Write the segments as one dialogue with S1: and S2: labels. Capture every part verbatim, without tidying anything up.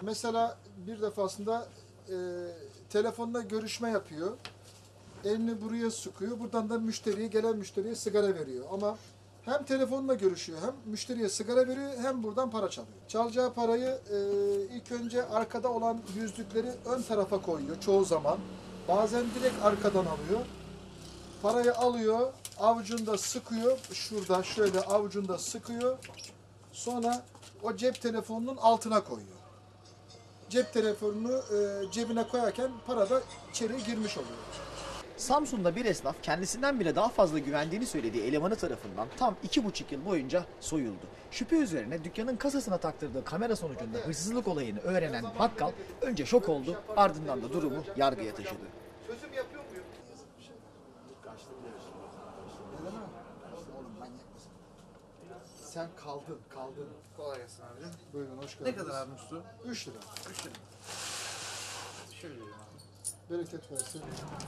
S1: Mesela bir defasında e, telefonla görüşme yapıyor. Elini buraya sıkıyor. Buradan da müşteriye, gelen müşteriye sigara veriyor. Ama hem telefonla görüşüyor, hem müşteriye sigara veriyor, hem buradan para çalıyor. Çalacağı parayı e, ilk önce arkada olan yüzlükleri ön tarafa koyuyor çoğu zaman. Bazen direkt arkadan alıyor. Parayı alıyor, avucunda sıkıyor. Şurada şöyle avucunda sıkıyor. Sonra o cep telefonunun altına koyuyor. Cep telefonunu e, cebine koyarken para da içeri girmiş oluyor.
S2: Samsun'da bir esnaf kendisinden bile daha fazla güvendiğini söylediği elemanı tarafından tam iki buçuk yıl boyunca soyuldu. Şüphe üzerine dükkanın kasasına taktırdığı kamera sonucunda hırsızlık olayını öğrenen bakkal önce şok oldu, ardından da durumu yargıya taşıdı.
S1: Çözüm yapıyor muyum? Sen kaldın, kaldın.
S3: Kolay gelsin abi.
S1: Buyurun, hoş geldiniz.
S3: Ne kadar abi su?
S1: Üç lira.
S3: üç lira. Şöyle vereyim abi.
S1: Bereket versin.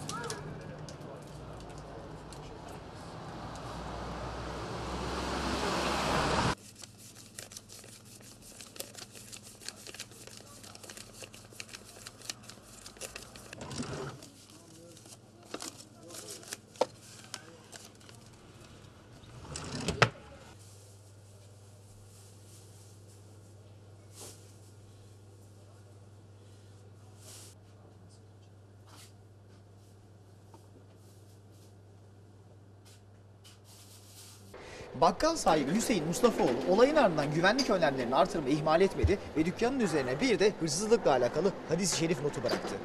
S2: Bakkal sahibi Hüseyin Mustafaoğlu olayın ardından güvenlik önlemlerini artırmayı ihmal etmedi ve dükkanın üzerine bir de hırsızlıkla alakalı hadis-i şerif notu bıraktı.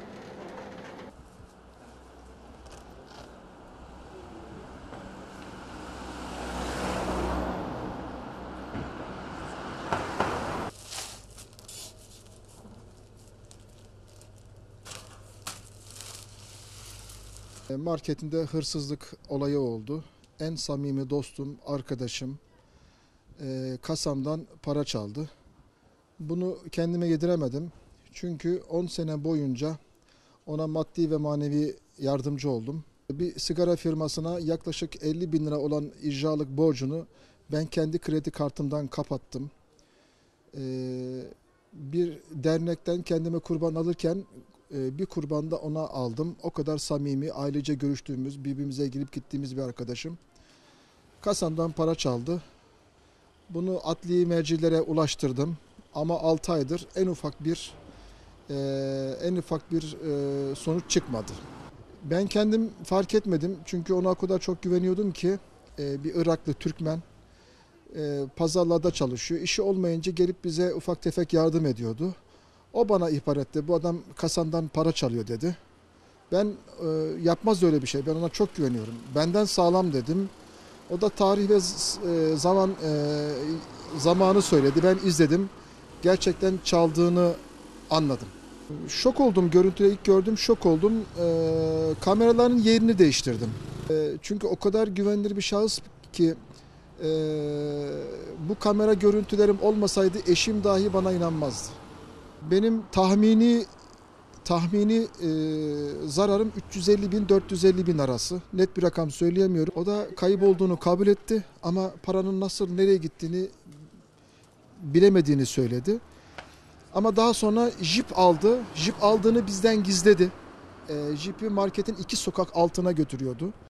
S1: Marketinde hırsızlık olayı oldu. En samimi dostum, arkadaşım e, kasamdan para çaldı. Bunu kendime yediremedim. Çünkü on sene boyunca ona maddi ve manevi yardımcı oldum. Bir sigara firmasına yaklaşık elli bin lira olan icralık borcunu ben kendi kredi kartımdan kapattım. E, bir dernekten kendime kurban alırken bir kurban da ona aldım. O kadar samimi, ailece görüştüğümüz, birbirimize gelip gittiğimiz bir arkadaşım. Kasamdan para çaldı. Bunu adli mercilere ulaştırdım. Ama altı aydır en ufak bir e, en ufak bir e, sonuç çıkmadı. Ben kendim fark etmedim. Çünkü ona o kadar çok güveniyordum ki e, bir Iraklı Türkmen e, pazarlarda çalışıyor. İşi olmayınca gelip bize ufak tefek yardım ediyordu. O bana ihbar etti. Bu adam kasandan para çalıyor dedi. Ben e, yapmaz öyle bir şey. Ben ona çok güveniyorum. Benden sağlam dedim. O da tarih ve e, zaman e, zamanı söyledi. Ben izledim. Gerçekten çaldığını anladım. Şok oldum. Görüntüde ilk gördüm. Şok oldum. E, kameraların yerini değiştirdim. E, çünkü o kadar güvenilir bir şahıs ki e, bu kamera görüntülerim olmasaydı eşim dahi bana inanmazdı. Benim tahmini tahmini e, zararım üç yüz elli bin dört yüz elli bin arası. Net bir rakam söyleyemiyorum. O da kayıp olduğunu kabul etti ama paranın nasıl nereye gittiğini bilemediğini söyledi. Ama daha sonra jip aldı. Jip aldığını bizden gizledi. E, jipi marketin iki sokak altına götürüyordu.